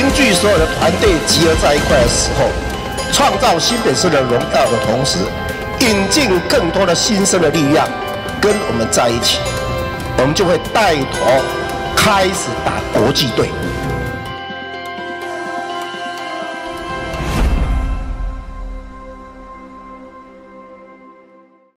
聚所有的团队集合在一块的时候，创造新北市的荣耀的同时，引进更多的新生的力量跟我们在一起，我们就会带头开始打国际队。